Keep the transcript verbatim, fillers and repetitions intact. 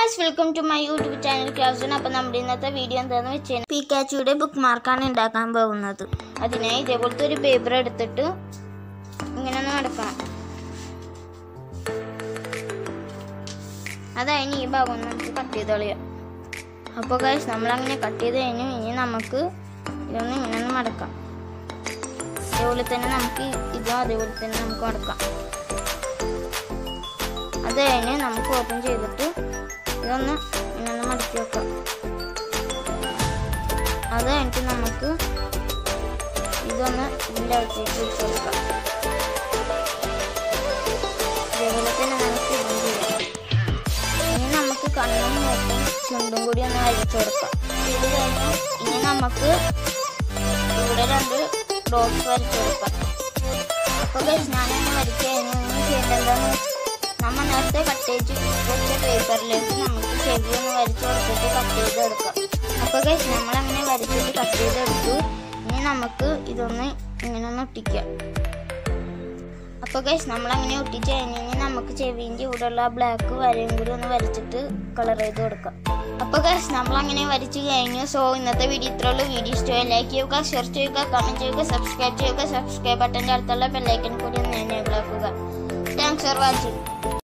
guys, welcome to my YouTube channel Classroom. അപ്പോൾ നമ്മുടെ ഇന്നത്തെ വീഡിയോ എന്താണെന്ന് വെച്ചാൽ പിക്കാച്ചുയുടെ ബുക്ക് മാർക്കാണ് ഉണ്ടാക്കാൻ പോകുന്നത്. അതിനായി ഇതേപോലത്തെ ഒരു പേപ്പർ എടുത്തിട്ട് ഇങ്ങനെ ഒന്ന് മടക്കണം. അതായത് ഈ ഭാഗം നമുക്ക് കട്ട് ചെയ്ത് കളയാം. അപ്പോൾ guys, നമ്മൾ അങ്ങനെ കട്ട് ചെയ്ത് കഴിഞ്ഞു. ഇനി നമുക്ക് ഇതൊന്ന് ഇങ്ങനെ ഒന്ന് മടക്കാം. അതേപോലെ തന്നെ നമുക്ക് ഇതും അതേപോലെ തന്നെ നമുക്ക് മടക്കാം. അത് കഴിഞ്ഞ് നമുക്ക് ഓപ്പൺ ചെയ്തിട്ട് ഇതൊന്ന് ഇങ്ങനെ മടക്കി വെക്കാം. അത് കഴിഞ്ഞിട്ട് നമുക്ക് ഇതൊന്ന് ഇതിൻ്റെ അകത്തേക്ക് വെച്ച് കൊടുക്കാം. അതേപോലെ തന്നെ നമുക്ക് ഇതും ചെയ്യാം. ഇനി നമുക്ക് കണ്ണും മൂക്കും ചുണ്ടും കൂടി ഒന്ന് വരച്ചു കൊടുക്കാം. ഇത് കഴിഞ്ഞ് ഇനി നമുക്ക് ഇവിടെ രണ്ട് ഡോട്ട്സ് വരച്ചു കൊടുക്കാം. അപ്പോൾ ഗൈസ്, ഞാനൊന്ന് വരയ്ക്കുക. ഇനി ചെയ്യേണ്ടതെന്ന് നമ്മൾ നേരത്തെ കട്ട് ചെയ്ത് വെച്ച പേപ്പറിലേക്ക് നമുക്ക് ചെവി ഒന്ന് വരച്ച് കൊടുത്തിട്ട് കട്ട് ചെയ്തെടുക്കാം. അപ്പോൾ ഗൈസ്, നമ്മളങ്ങനെ വരച്ചിട്ട് കട്ട് ചെയ്തെടുത്തു. ഇനി നമുക്ക് ഇതൊന്ന് ഇങ്ങനെ ഒന്ന് ഒട്ടിക്കാം. അപ്പോൾ ഗൈസ്, നമ്മളങ്ങനെ ഒട്ടിച്ച് കഴിഞ്ഞ് നമുക്ക് ചെവിൻ്റെ ഇവിടെയുള്ള ബ്ലാക്ക് വരയും കൂടി ഒന്ന് വരച്ചിട്ട് കളർ ചെയ്ത് കൊടുക്കാം. അപ്പോൾ ഗൈസ്, നമ്മളങ്ങനെ വരച്ച് കഴിഞ്ഞു. സോ ഇന്നത്തെ വീഡിയോ ഇത്രയുള്ള. വീഡിയോ ഇഷ്ടമായി ലൈക്ക് ചെയ്യുക, ഷെയർ ചെയ്യുക, കമൻറ്റ് ചെയ്യുക, സബ്സ്ക്രൈബ് ചെയ്യുക. സബ്സ്ക്രൈബ് ബട്ടൻ്റെ അടുത്തുള്ള ബെല്ലൈക്കൺ കൂടി ഒന്ന് എനേബിൾ ആക്കുക. Thanks for watching.